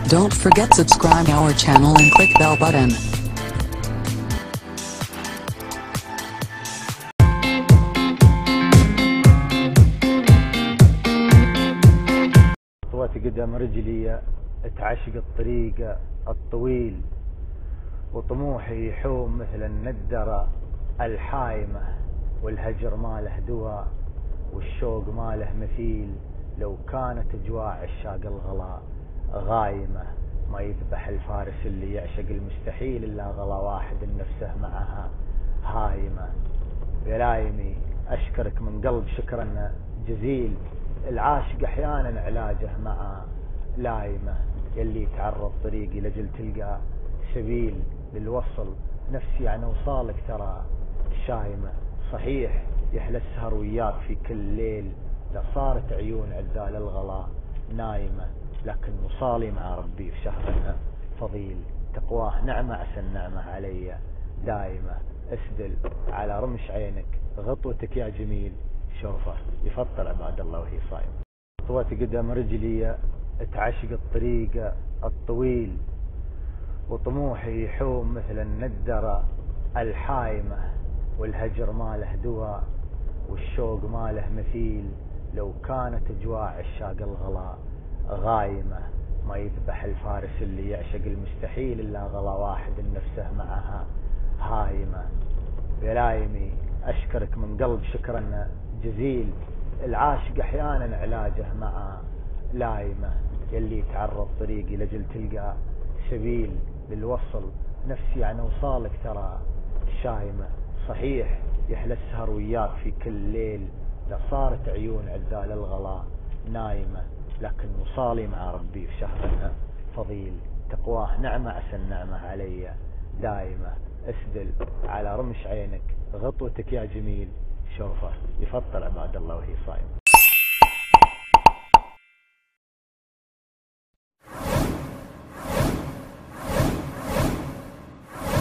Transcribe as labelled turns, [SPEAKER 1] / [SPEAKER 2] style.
[SPEAKER 1] Don't forget subscribe our channel and click bell button.
[SPEAKER 2] خطوات قدم رجلي تعشق الطريق الطويل، وطموحي يحوم مثل الندرة الحايمة، والهجر ماله دواء والشوق ماله مثيل. لو كانت اجواء عشاق الغلا غايمة، ما يذبح الفارس اللي يعشق المستحيل الا غلا واحد نفسه معها هايمة. يا لايمي اشكرك من قلب شكرا جزيل، العاشق احيانا علاجه مع لايمة. يلي تعرض طريقي لجل تلقى سبيل للوصل، نفسي عن وصالك ترى شايمة. صحيح يحلى السهر وياك في كل ليل، لصارت عيون عذال الغلا نايمة، لكن وصالي مع ربي في شهرنا فضيل. تقواه نعمة عسى النعمة علي دايمة، اسدل على رمش عينك غطوتك يا جميل، شوفه يفطر عباد الله وهي صايمة. خطوات قدم رجلي تعشق الطريق الطويل، وطموحي يحوم مثل الندرة الحايمة، والهجر ماله دواء والشوق ماله مثيل. لو كانت اجواء عشاق الغلا غايمة، ما يذبح الفارس اللي يعشق المستحيل الا غلا واحد نفسه معها هايمة. يا لايمي اشكرك من قلب شكرا جزيل، العاشق احيانا علاجه مع لايمة. يلي تعرض طريقي لجل تلقى سبيل للوصل، نفسي عن وصالك ترى شايمة. صحيح يحلى السهر وياك في كل ليل، لصارت عيون عذال الغلا نايمة، لكن وصالي مع ربي في شهرنا فضيل. تقواه نعمة عسى النعمة علي دايمة، اسدل على رمش عينك غطوتك يا جميل، شوفه يفطر عباد الله وهي صايمة.